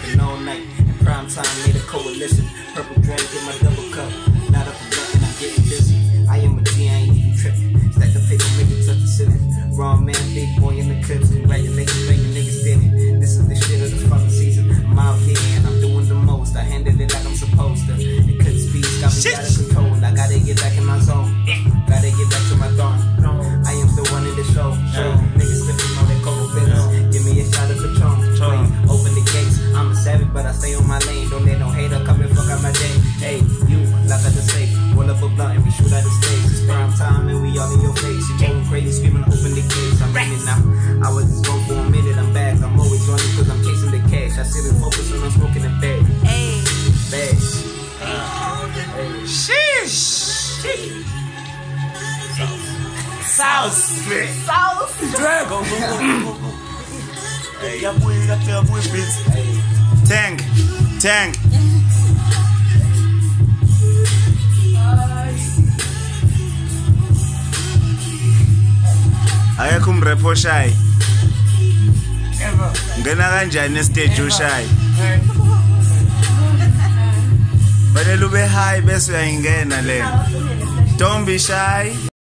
working all night. In prime time, made a coalition. Purple drink in my double cup. Not up a blunt and I'm getting busy. I am a G, I ain't even tripping. Stack the paper, make it touch the ceiling. Raw man, big boy in the clips. Congratulations, man, you niggas did it. This is the shit of the fucking season. I'm out here and I'm doing the most. I handled it like I'm supposed to. It couldn't speak, got me out of control. I gotta get back in my zone. Gotta get back to my throne. I am still running the show. Niggas slipping on their cold business. Give me a shot of Patron. Open the gates. I'm a savage, but I stay on my lane. Don't let no hater come and fuck out my day. Hey, you, like I just say, roll up a blunt and we shoot out the stage. It's prime time and we all in your face. You going crazy, screaming, open the gates. I'm in it now. I was just gone for a minute. I'm back. I'm always running because I'm chasing the cash. I sit and focus when I'm smoking the bag. Hey. Bag. Sheesh. Sauce. Drag. Tank. Akekho umrap oshayi. Ngena kanjani stage oshayi? Fanele ube high bese uyayingena lena. Don't be shy.